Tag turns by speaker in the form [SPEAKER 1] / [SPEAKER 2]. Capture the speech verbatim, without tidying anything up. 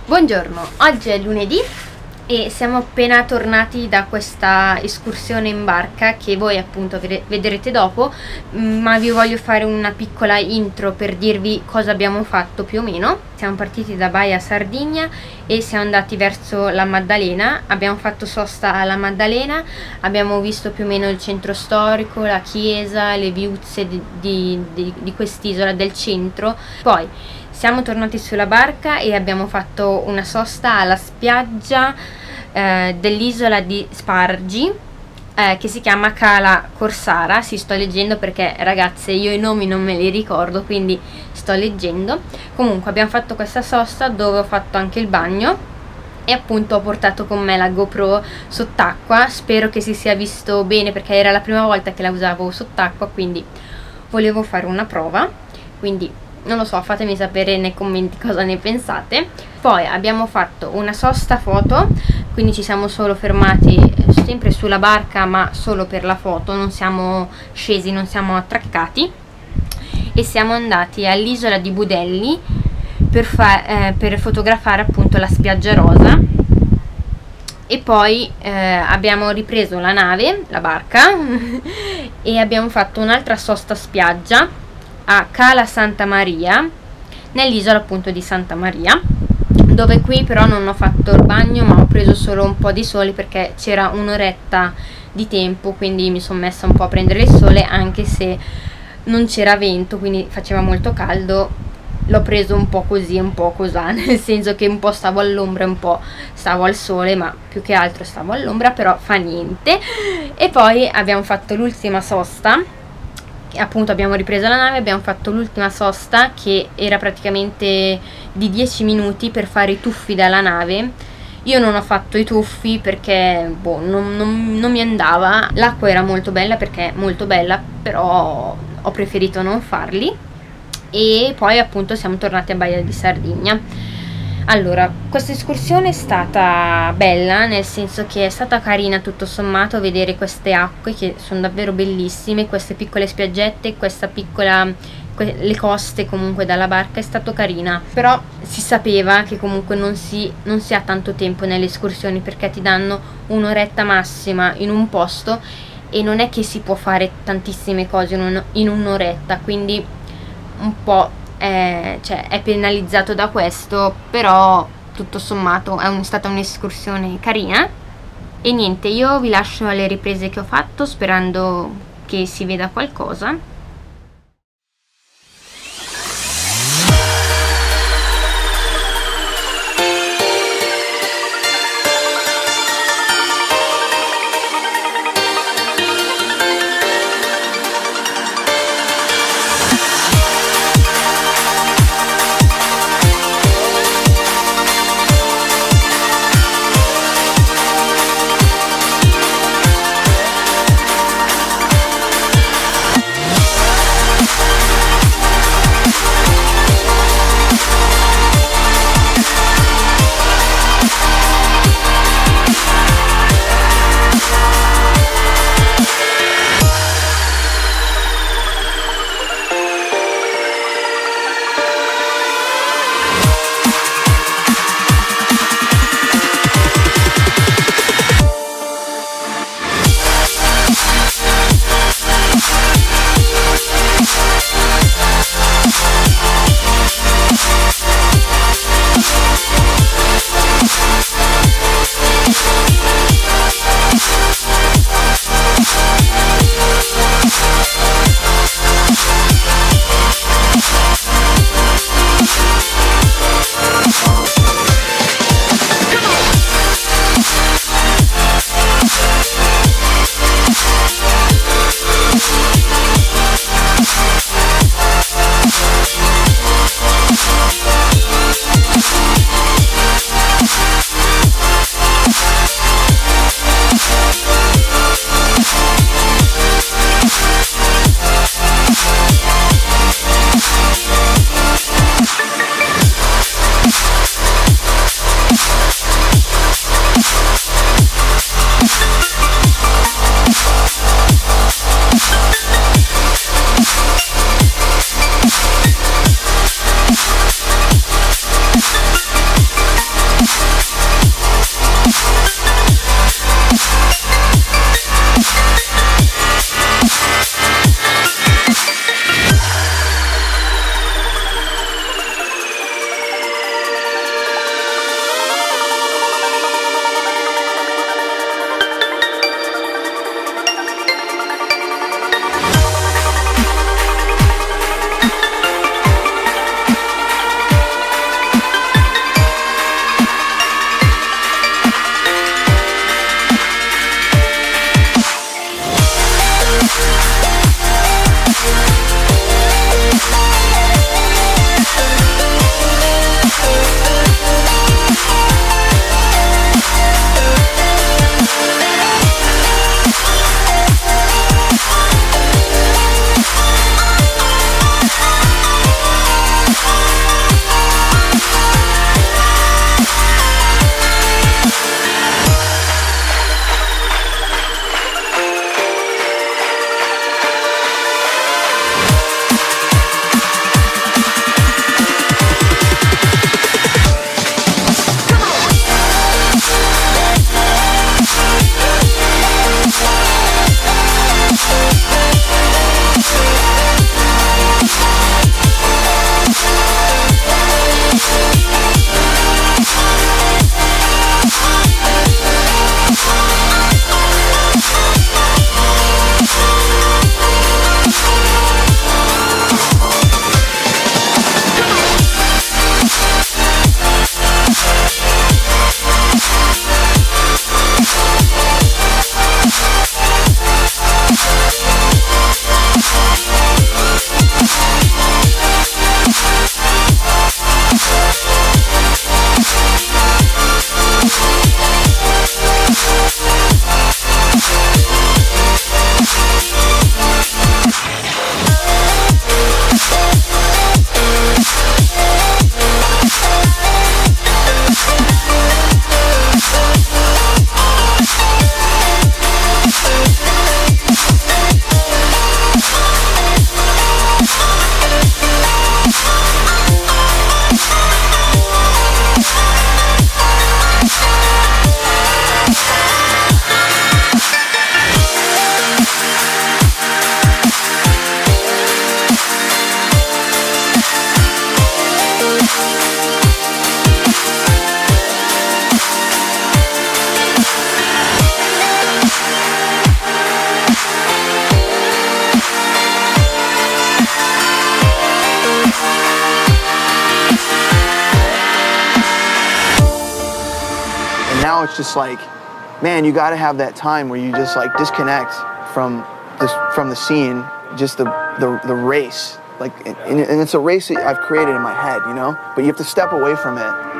[SPEAKER 1] Buongiorno, oggi è lunedì e siamo appena tornati da questa escursione in barca che voi appunto vedrete dopo, ma vi voglio fare una piccola intro per dirvi cosa abbiamo fatto più o meno. Siamo partiti da Baia Sardigna e siamo andati verso la Maddalena, abbiamo fatto sosta alla Maddalena, abbiamo visto più o meno il centro storico, la chiesa, le viuzze di, di, di, di quest'isola del centro. Poi siamo tornati sulla barca e abbiamo fatto una sosta alla spiaggia eh, dell'isola di Spargi, eh, che si chiama Cala Corsara. Si sto leggendo perché, ragazze, io i nomi non me li ricordo, quindi sto leggendo. Comunque abbiamo fatto questa sosta dove ho fatto anche il bagno e appunto ho portato con me la GoPro sott'acqua. Spero che si sia visto bene perché era la prima volta che la usavo sott'acqua, quindi volevo fare una prova, quindi non lo so, fatemi sapere nei commenti cosa ne pensate. Poi abbiamo fatto una sosta foto, quindi ci siamo solo fermati sempre sulla barca ma solo per la foto, non siamo scesi, non siamo attraccati, e siamo andati all'isola di Budelli per, fa eh, per fotografare appunto la spiaggia rosa. E poi eh, abbiamo ripreso la nave, la barca e abbiamo fatto un'altra sosta spiaggia a Cala Santa Maria, nell'isola appunto di Santa Maria, dove qui però non ho fatto il bagno ma ho preso solo un po' di sole perché c'era un'oretta di tempo, quindi mi sono messa un po' a prendere il sole, anche se non c'era vento, quindi faceva molto caldo. L'ho preso un po' così, un po' cosà, nel senso che un po' stavo all'ombra e un po' stavo al sole, ma più che altro stavo all'ombra, però fa niente. E poi abbiamo fatto l'ultima sosta, appunto abbiamo ripreso la nave, abbiamo fatto l'ultima sosta che era praticamente di dieci minuti per fare i tuffi dalla nave. Io non ho fatto i tuffi perché boh, non, non, non mi andava. L'acqua era molto bella perché è molto bella, però ho preferito non farli. E poi appunto siamo tornati a Baia di Sardigna. Allora, questa escursione è stata bella, nel senso che è stata carina tutto sommato vedere queste acque che sono davvero bellissime, queste piccole spiaggette, questa piccola, que le coste comunque dalla barca, è stato carina. Però si sapeva che comunque non si, non si ha tanto tempo nelle escursioni perché ti danno un'oretta massima in un posto e non è che si può fare tantissime cose in un'oretta, quindi un po' È, cioè, è penalizzato da questo, però tutto sommato è un, stata un'escursione carina. E niente, io vi lascio alle riprese che ho fatto sperando che si veda qualcosa.
[SPEAKER 2] now it's just like, man, you got to have that time where you just like disconnect from this, from the scene, just the, the, the race. Like, and, and it's a race that I've created in my head, you know? But you have to step away from it